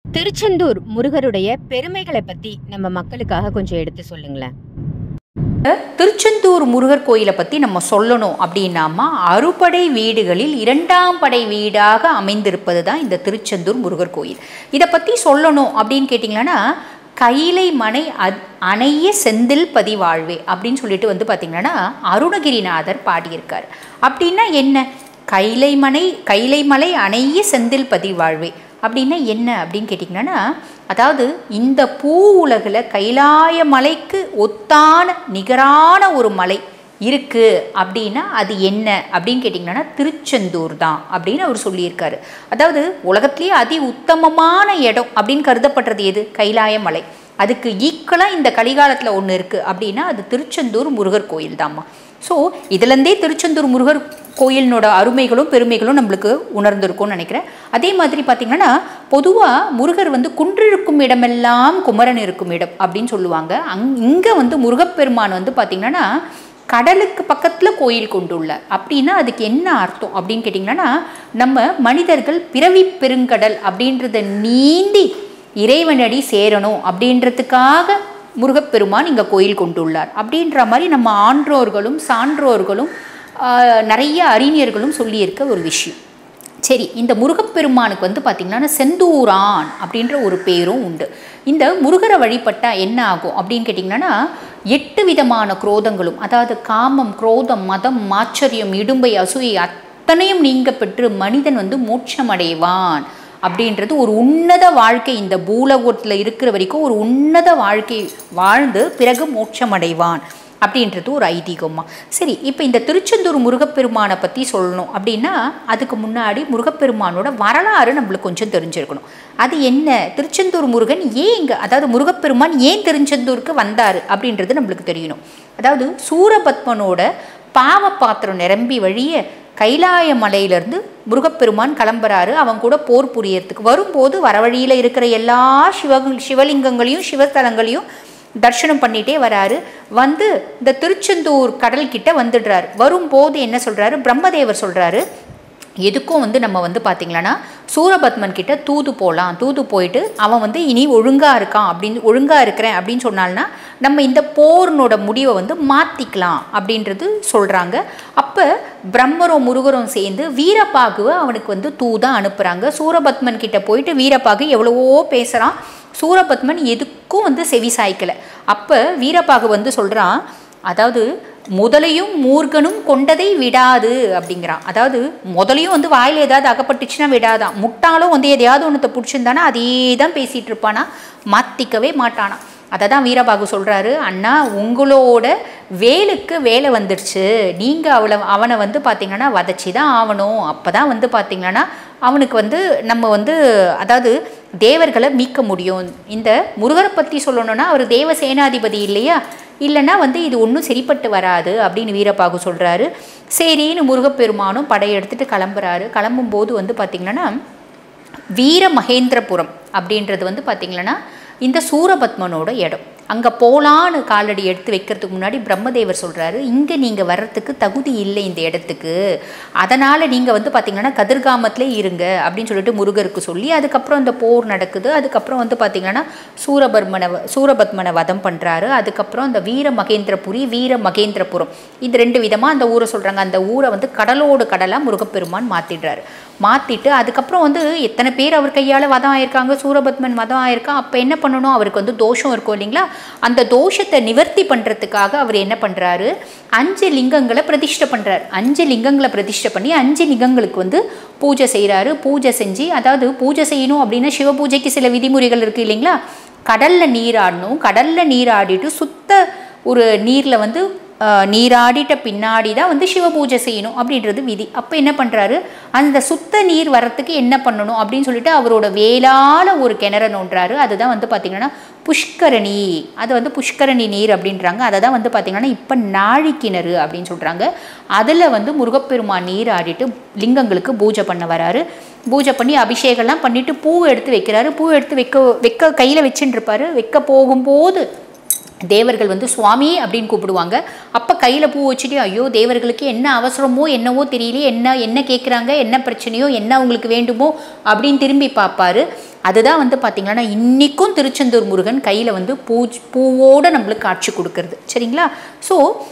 திருச்செந்தூர் முருகருடைய பெருமைகளை பத்தி நம்ம மக்களுக்காக கொஞ்சம் எடுத்து சொல்லுங்களேன். திருச்செந்தூர் முருகர் கோயிலை பற்றி நம்ம சொல்லணும் அப்படின்னாமா, அறுபடை வீடுகளில் 2ஆம் படை வீடாக அமைந்திருப்பது தான் இந்த திருச்செந்தூர் முருகர் கோயில். இதை பற்றி சொல்லணும் அப்படின்னு கேட்டிங்கன்னா, கைலை மனை அணைய செந்தில் பதிவாழ்வே அப்படின்னு சொல்லிட்டு பார்த்திங்கன்னா அருணகிரிநாதர் பாடியிருக்கார். அப்படின்னா என்ன? கைலை மலை அணைய செந்தில் பதிவாழ்வே அப்படின்னா என்ன அப்படின்னு கேட்டிங்கன்னா, அதாவது இந்த பூ உலகில் கைலாய மலைக்கு ஒத்தான நிகரான ஒரு மலை இருக்குது அப்படின்னா அது என்ன அப்படின்னு கேட்டிங்கன்னா திருச்செந்தூர் தான் அப்படின்னு அவர் சொல்லியிருக்காரு. அதாவது உலகத்திலேயே அதி உத்தமமான இடம் அப்படின்னு கருதப்படுறது எது? கைலாய மலை. அதுக்கு ஈக்குவலாக இந்த கலிகாலத்தில் ஒன்று இருக்குது அப்படின்னா அது திருச்செந்தூர் முருகர் கோயில் தாம்மா. ஸோ இதுலேருந்தே திருச்செந்தூர் முருகர் கோயிலினோட அருமைகளும் பெருமைகளும் நம்மளுக்கு உணர்ந்திருக்கும்னு நினைக்கிறேன். அதே மாதிரி பார்த்திங்கன்னா, பொதுவாக முருகர் குன்றிருக்கும் இடமெல்லாம் குமரன் இருக்கும் இடம் அப்படின்னு சொல்லுவாங்க. இங்கே முருகப்பெருமான் பார்த்திங்கன்னா கடலுக்கு பக்கத்தில் கோயில் கொண்டுள்ள அப்படின்னா அதுக்கு என்ன அர்த்தம் அப்படின்னு கேட்டிங்கன்னா, நம்ம மனிதர்கள் பிறவி பெருங்கடல் அப்படின்றத நீந்தி இறைவனடி சேரணும் அப்படின்றதுக்காக முருகப்பெருமான் இங்கே கோயில் கொண்டுள்ளார் அப்படின்ற மாதிரி நம்ம ஆன்றோர்களும் சான்றோர்களும் நிறைய அறிஞர்களும் சொல்லியிருக்க ஒரு விஷயம். சரி, இந்த முருகப்பெருமானுக்கு பார்த்திங்கன்னா செந்தூரான் அப்படின்ற ஒரு பேரும் உண்டு. இந்த முருகரை வழிபட்டால் என்ன ஆகும் அப்படின்னு கேட்டிங்கன்னா, 8 விதமான குரோதங்களும், அதாவது காமம், குரோதம், மதம், மாச்சரியம், இடும்பை, அசூயை அத்தனையும் நீங்க பெற்று மனிதன் மோட்சம் அடைவான் அப்படின்றது ஒரு உன்னத வாழ்க்கை. இந்த பூலோகத்தில் இருக்கிற வரைக்கும் ஒரு உன்னத வாழ்க்கை வாழ்ந்து பிறகு மோட்சம் அடைவான் அப்படின்றது ஒரு ஐதீகமா. சரி, இப்போ இந்த திருச்செந்தூர் முருகப்பெருமானை பற்றி சொல்லணும் அப்படின்னா அதுக்கு முன்னாடி முருகப்பெருமானோட வரலாறு நம்மளுக்கு கொஞ்சம் தெரிஞ்சிருக்கணும். அது என்ன? திருச்செந்தூர் முருகன் ஏன் இங்கே, அதாவது முருகப்பெருமான் ஏன் திருச்செந்தூருக்கு வந்தார் அப்படின்றது நம்மளுக்கு தெரியணும். அதாவது சூரபத்மனோட பாவ பாத்திரம் நிரம்பி வழிய கைலாய மலையிலேருந்து முருகப்பெருமான் கிளம்புறாரு. அவன் கூட போர் புரியறதுக்கு வரும்போது வரவழியில் இருக்கிற எல்லா சிவலிங்கங்களையும் சிவஸ்தலங்களையும் தர்ஷனம் பண்ணிகிட்டே வராரு. இந்த திருச்செந்தூர் கடல்கிட்ட வந்துடுறாரு. வரும்போது என்ன சொல்கிறாரு? பிரம்மதேவர் சொல்கிறாரு, எதுக்கும் நம்ம பார்த்திங்களன்னா சூரபத்மன் கிட்ட தூது போகலாம். தூது போயிட்டு அவன் இனி ஒழுங்காக இருக்கான் ஒழுங்காக இருக்கிறேன் அப்படின்னு சொன்னால்னா நம்ம இந்த போர்னோட முடிவை மாற்றிக்கலாம் அப்படின்றது சொல்கிறாங்க. அப்போ பிரம்மரும் முருகரும் சேர்ந்து வீரபாகுவை அவனுக்கு தூதாக அனுப்புகிறாங்க. சூரபத்மன் கிட்ட போயிட்டு வீரபாகு எவ்வளவோ பேசுகிறான். சூரபத்மன் எதுக்கும் செவி சாய்க்கலை. அப்போ வீரபாகு சொல்கிறான், அதாவது முதலையும் மூர்கனும் கொண்டதை விடாது அப்படிங்கிறான். அதாவது முதலையும் வாயில் ஏதாவது அகப்பட்டுச்சுன்னா விடாதான், முட்டாலும் எதையாவது ஒன்றத்தை பிடிச்சிருந்தானா அதே தான் பேசிகிட்டு இருப்பானா, மாற்றிக்கவே மாட்டானா. அதை தான் வீரபாகு சொல்கிறாரு, அண்ணா உங்களோட வேலுக்கு வேலை வந்துடுச்சு, நீங்கள் அவனை பார்த்திங்கன்னா வதச்சி தான் ஆகணும். அப்போ தான் பார்த்திங்கன்னா அவனுக்கு நம்ம அதாவது தேவர்களை மீட்க முடியும். இந்த முருகரை பற்றி சொல்லணும்னா அவர் தேவ சேனாதிபதி இல்லையா, இல்லைன்னா இது ஒன்றும் சரிப்பட்டு வராது அப்படின்னு வீரபாகு சொல்கிறாரு. சரின்னு முருகப்பெருமானும் படையெடுத்துட்டு கிளம்புறாரு. கிளம்பும்போது பார்த்திங்கன்னா வீர மகேந்திரபுரம் அப்படின்றது பார்த்திங்கன்னா இந்த சூரபத்மனோட இடம். அங்கே போகலான்னு காலடி எடுத்து வைக்கிறதுக்கு முன்னாடி பிரம்மதேவர் சொல்கிறாரு, இங்கே நீங்கள் வர்றதுக்கு தகுதி இல்லை இந்த இடத்துக்கு, அதனால் நீங்கள் பார்த்திங்கன்னா கதிர்காமத்திலே இருங்க அப்படின்னு சொல்லிட்டு முருகருக்கு சொல்லி அதுக்கப்புறம் இந்த போர் நடக்குது. அதுக்கப்புறம் பார்த்திங்கன்னா சூரபத்மனை வதம் பண்ணுறாரு. அதுக்கப்புறம் அந்த வீர மகேந்திரபுரம் இது 2 விதமாக அந்த ஊரை சொல்கிறாங்க. அந்த ஊரை கடலோடு கடலாக முருகப்பெருமான் மாற்றிட்டு அதுக்கப்புறம் எத்தனை பேர் அவர் கையால் வதம் ஆயிருக்காங்க, சூரபத்மன் வதம் ஆயிருக்கான். அப்போ என்ன பண்ணணும்? அவருக்கு தோஷம் இருக்கும் இல்லைங்களா, அந்த தோஷத்தை நிவர்த்தி பண்ணுறதுக்காக அவர் என்ன பண்ணுறாரு? 5 லிங்கங்களை பிரதிஷ்டை பண்ணுறாரு. 5 லிங்கங்களை பிரதிஷ்டை பண்ணி 5 லிங்கங்களுக்கு பூஜை செய்கிறாரு. பூஜை செஞ்சு, அதாவது பூஜை செய்யணும் அப்படின்னா சிவ பூஜைக்கு சில விதிமுறைகள் இருக்குது இல்லைங்களா. கடலில் நீராடணும். கடலில் நீராடிட்டு சுத்த ஒரு நீரில் நீராடிட்ட பின்னாடி தான் சிவ பூஜை செய்யணும் அப்படின்றது விதி. அப்போ என்ன பண்ணுறாரு? அந்த சுத்த நீர் வரத்துக்கு என்ன பண்ணணும் அப்படின்னு சொல்லிட்டு அவரோட வேளால் ஒரு கிணறு நோண்டுறாரு. அதுதான் பார்த்திங்கன்னா புஷ்கரணி. அது புஷ்கரணி நீர் அப்படின்றாங்க. அதை தான் பார்த்திங்கன்னா இப்போ நாழி கிணறு அப்படின்னு சொல்கிறாங்க. அதில் முருகப்பெருமான் நீர் ஆடிட்டு லிங்கங்களுக்கு பூஜை பண்ண வராரு. பூஜை பண்ணி அபிஷேகம்லாம் பண்ணிவிட்டு பூ எடுத்து வைக்கிறாரு. பூ எடுத்து வைக்க கையில் வச்சுட்டு இருப்பார். வைக்க போகும்போது தேவர்கள் வந்து சுவாமி அப்படின்னு கூப்பிடுவாங்க. அப்போ கையில் பூ வச்சுட்டு ஐயோ தேவர்களுக்கு என்ன அவசரமோ என்னவோ தெரியலையே, என்ன கேட்குறாங்க, என்ன பிரச்சனையோ, என்ன அவங்களுக்கு வேண்டுமோ அப்படின்னு திரும்பி பார்ப்பாரு. அதுதான் வந்து பார்த்திங்கன்னா இன்றைக்கும் திருச்செந்தூர் முருகன் கையில் வந்து பூவோடு நம்மளுக்கு காட்சி கொடுக்கறது. சரிங்களா? ஸோ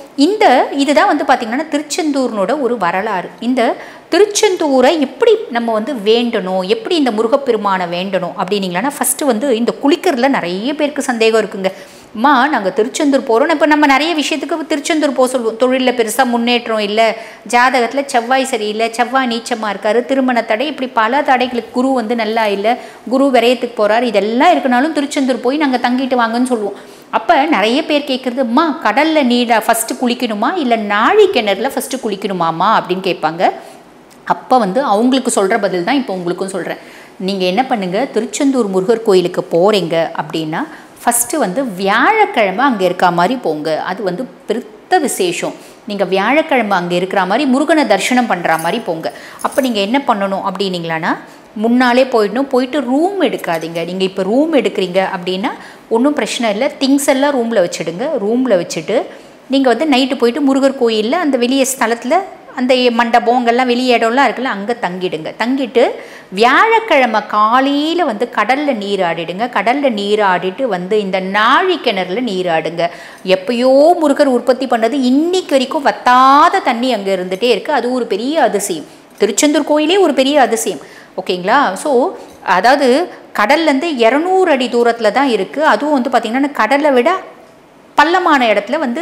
இதுதான் வந்து பார்த்திங்கன்னா திருச்செந்தூர்னோட ஒரு வரலாறு. இந்த திருச்செந்தூரை எப்படி நம்ம வந்து வேண்டணும், எப்படி இந்த முருகப்பெருமானை வேண்டணும் அப்படின்னீங்களா, ஃபஸ்ட்டு வந்து இந்த குளிக்கிறதுல நிறைய பேருக்கு சந்தேகம் இருக்குங்க. அம்மா நாங்கள் திருச்செந்தூர் போகிறோம், இப்போ நம்ம நிறைய விஷயத்துக்கு திருச்செந்தூர் போக சொல்லுவோம். தொழிலில் பெருசாக முன்னேற்றம் இல்லை, ஜாதகத்தில் செவ்வாய் சரியில்லை, செவ்வாய் நீச்சமாக இருக்கார், திருமண தடை, இப்படி பல தடைகளுக்கு, குரு வந்து நல்லா இல்லை, குரு விரயத்துக்கு போகிறார், இதெல்லாம் இருக்குனாலும் திருச்செந்தூர் போய் நாங்கள் தங்கிட்டு வாங்கன்னு சொல்லுவோம். அப்போ நிறைய பேர் கேட்குறது, அம்மா கடலில் நீட ஃபஸ்ட்டு குளிக்கணுமா இல்லை நாழி கிணறுல ஃபஸ்ட்டு குளிக்கணுமாம்மா அப்படின்னு கேட்பாங்க. அப்போ வந்து அவங்களுக்கு சொல்கிற பதில் தான் இப்போ உங்களுக்கும் சொல்கிறேன். நீங்கள் என்ன பண்ணுங்கள், திருச்செந்தூர் முருகர் கோயிலுக்கு போகிறீங்க அப்படின்னா ஃபஸ்ட்டு வந்து வியாழக்கிழமை அங்கே இருக்க மாதிரி போங்க. அது வந்து பெருத்த விசேஷம். நீங்கள் வியாழக்கிழமை அங்கே இருக்கிற மாதிரி முருகனை தரிசனம் பண்ணுற மாதிரி போங்க. அப்போ நீங்கள் என்ன பண்ணணும் அப்படின்னீங்களான்னா முன்னாலே போயிட்டு ரூம் எடுக்காதீங்க. நீங்கள் இப்போ ரூம் எடுக்கிறீங்க அப்படின்னா ஒன்றும் பிரச்சனை இல்லை, திங்ஸ் எல்லாம் ரூமில் வச்சுடுங்க. ரூமில் வச்சுட்டு நீங்கள் வந்து நைட்டு போயிட்டு முருகர் கோயிலில் அந்த வெளியே ஸ்தலத்தில் அந்த மண்டபம் அங்கெல்லாம் வெளியே இடம்லாம் இருக்குல்ல, அங்கே தங்கிடுங்க. தங்கிட்டு வியாழக்கிழமை காலையில் வந்து கடலில் நீராடிடுங்க. கடலில் நீராடிட்டு வந்து இந்த நாழி கிணறுல நீராடுங்க. எப்பயோ முருகர் உற்பத்தி பண்ணது இன்னைக்கு வரைக்கும் வத்தாத தண்ணி அங்கே இருந்துகிட்டே இருக்குது. அது ஒரு பெரிய அதிசயம். திருச்செந்தூர் கோயிலே ஒரு பெரிய அதிசயம். ஓகேங்களா? ஸோ அதாவது கடல்லேருந்து 200 அடி தூரத்தில் தான் இருக்குது. அதுவும் வந்து பார்த்திங்கன்னா கடலை விட பள்ளமான இடத்துல வந்து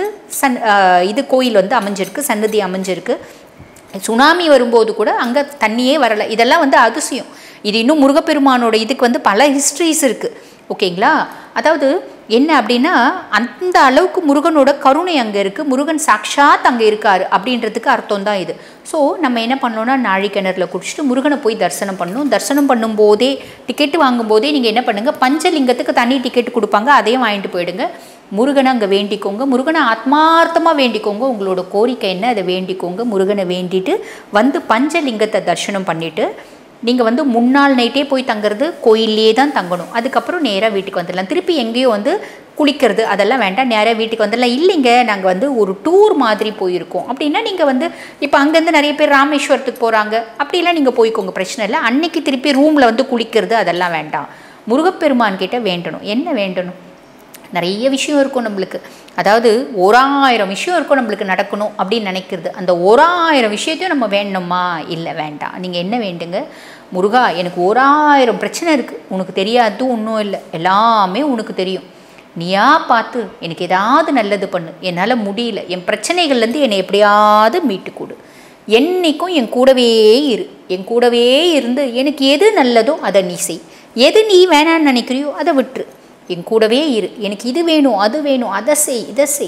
இது கோயில் வந்து அமைஞ்சிருக்கு, சன்னதி அமைஞ்சிருக்கு. சுனாமி வரும்போது கூட அங்கே தண்ணியே வரலை. இதெல்லாம் வந்து அதிசயம். இது இன்னும் முருகப்பெருமானோட இதுக்கு வந்து பல ஹிஸ்ட்ரிஸ் இருக்குது. ஓகேங்களா? அதாவது என்ன அப்படின்னா அந்த அளவுக்கு முருகனோட கருணை அங்கே இருக்குது, முருகன் சாக்ஷாத் அங்கே இருக்கார் அப்படின்றதுக்கு அர்த்தம் தான் இது. ஸோ நம்ம என்ன பண்ணோன்னா நாழி கிணறுல குடிச்சிட்டு முருகனை போய் தரிசனம் பண்ணணும். தரிசனம் பண்ணும்போதே டிக்கெட்டு வாங்கும்போதே நீங்கள் என்ன பண்ணுங்கள், பஞ்சலிங்கத்துக்கு தனி டிக்கெட் கொடுப்பாங்க, அதையும் வாங்கிட்டு போயிடுங்க. முருகனை அங்கே வேண்டிக்கோங்க. முருகனை ஆத்மார்த்தமாக வேண்டிக்கோங்க. உங்களோட கோரிக்கை என்ன அதை வேண்டிக்கோங்க. முருகனை வேண்டிட்டு வந்து பஞ்சலிங்கத்தை தரிசனம் பண்ணிவிட்டு நீங்கள் வந்து முன்னாள் நைட்டே போய் தங்குறது, கோயிலே தான் தங்கணும். அதுக்கப்புறம் நேராக வீட்டுக்கு வந்துடலாம். திருப்பி எங்கேயோ வந்து குளிக்கிறது அதெல்லாம் வேண்டாம், நேராக வீட்டுக்கு வந்துடலாம். இல்லைங்க நாங்கள் வந்து ஒரு டூர் மாதிரி போயிருக்கோம் அப்படின்னா நீங்கள் வந்து இப்போ அங்கேருந்து நிறைய பேர் ராமேஸ்வரத்துக்கு போகிறாங்க, அப்படிலாம் நீங்கள் போய்க்கோங்க, பிரச்சனை இல்லை. அன்னைக்கு திருப்பி ரூமில் வந்து குளிக்கிறது அதெல்லாம் வேண்டாம். முருகப்பெருமான் கிட்ட வேண்டணும். என்ன வேண்டணும்? நிறைய விஷயம் இருக்கும் நம்மளுக்கு. அதாவது 1000 விஷயம் இருக்கும் நம்மளுக்கு நடக்கணும் அப்படின்னு நினைக்கிறது. அந்த 1000 விஷயத்தையும் நம்ம வேண்டணுமா? இல்லை, வேண்டாம். நீங்கள் என்ன வேண்டுங்க, முருகா எனக்கு 1000 பிரச்சனை இருக்குது, உனக்கு தெரியாது ஒன்றும் இல்லை, எல்லாமே உனக்கு தெரியும், நீயா பார்த்து எனக்கு ஏதாவது நல்லது பண்ணு, என்னால் முடியல, என் பிரச்சனைகள்லேருந்து என்னை எப்படியாவது மீட்டு கொடு, என்றைக்கும் என் கூடவே இரு, என் கூடவே இருந்து எனக்கு எது நல்லதோ அதை நீ செய், எது நீ வேணான்னு நினைக்கிறியோ அதை விட்டுரு, என் கூடவே இரு, எனக்கு இது வேணும் அது வேணும் அதை செய் இதை செய்,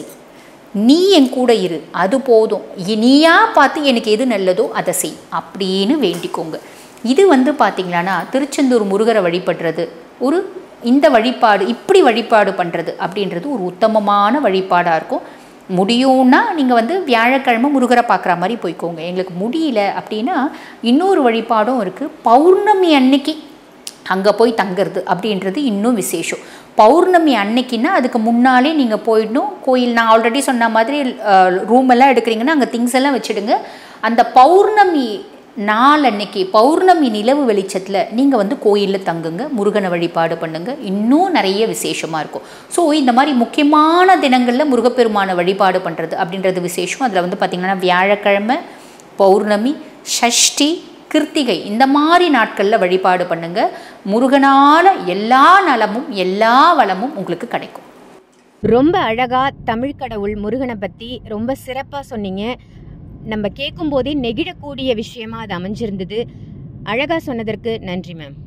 நீ என் கூட இரு, அது போதும், நீயா பார்த்து எனக்கு எது நல்லதோ அதை செய் அப்படின்னு வேண்டிக்கோங்க. இது வந்து பார்த்திங்களான்னா திருச்செந்தூர் முருகரை வழிபடுறது ஒரு இந்த வழிபாடு, இப்படி வழிபாடு பண்ணுறது அப்படின்றது ஒரு உத்தமமான வழிபாடாக இருக்கும். முடியும்னா நீங்கள் வந்து வியாழக்கிழமை முருகரை பார்க்குற மாதிரி போய்க்கோங்க. எங்களுக்கு முடியல அப்படின்னா இன்னொரு வழிபாடும் இருக்குது. பௌர்ணமி அன்னைக்கு அங்கே போய் தங்குறது அப்படின்றது இன்னும் விசேஷம். பௌர்ணமி அன்னைக்குன்னா அதுக்கு முன்னாலே நீங்கள் போயிடணும். கோயில் நான் ஆல்ரெடி சொன்ன மாதிரி ரூம் எல்லாம் எடுக்கிறீங்கன்னா அங்கே திங்ஸ் எல்லாம் வச்சுடுங்க. அந்த பௌர்ணமி நாள் அன்னைக்கு பௌர்ணமி நிலவு வெளிச்சத்தில் நீங்கள் வந்து கோயிலில் தங்குங்க, முருகனை வழிபாடு பண்ணுங்கள், இன்னும் நிறைய விசேஷமாக இருக்கும். ஸோ இந்த மாதிரி முக்கியமான தினங்களில் முருகப்பெருமானை வழிபாடு பண்ணுறது அப்படின்றது விசேஷம். அதில் வந்து பார்த்திங்கன்னா வியாழக்கிழமை, பௌர்ணமி, சஷ்டி, கிருத்திகை இந்த மாதிரி நாட்களில் வழிபாடு பண்ணுங்க. முருகனால் எல்லா நலமும் எல்லா வளமும் உங்களுக்கு கிடைக்கும். ரொம்ப அழகா தமிழ் கடவுள் முருகனை பற்றி ரொம்ப சிறப்பாக சொன்னீங்க. நம்ம கேட்கும் போதே நெகிழக்கூடிய விஷயமா அது அமைஞ்சிருந்தது. அழகா சொன்னதற்கு நன்றி மேம்.